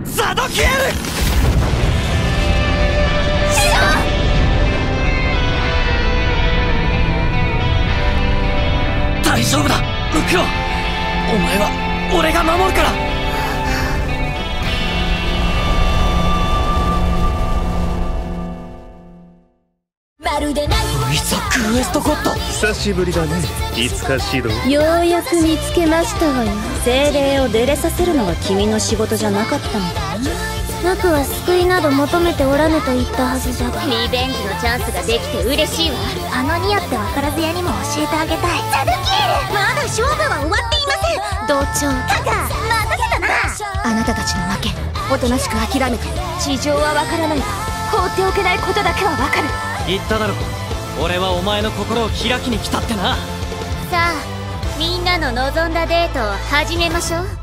ザドキエル。大丈夫だムクロ。お前は俺が守るから。イザック・ウエストゴッド、 久しぶりだね。いつか指導。 ようやく見つけましたわよ。精霊を出れさせるのが君の仕事じゃなかったのだな。 僕は救いなど求めておらぬと言ったはずじゃが、 リベンジのチャンスができて嬉しいわ。 あのニアって分からず屋にも教えてあげたい。ザドキエル、まだ勝負は終わっていません。同調カカ、待たせたな。 あなたたちの負け、おとなしく諦めて。地上はわからないが放っておけないことだけはわかる。 言っただろ、俺はお前の心を開きに来たってな。 さあ、みんなの望んだデートを始めましょう。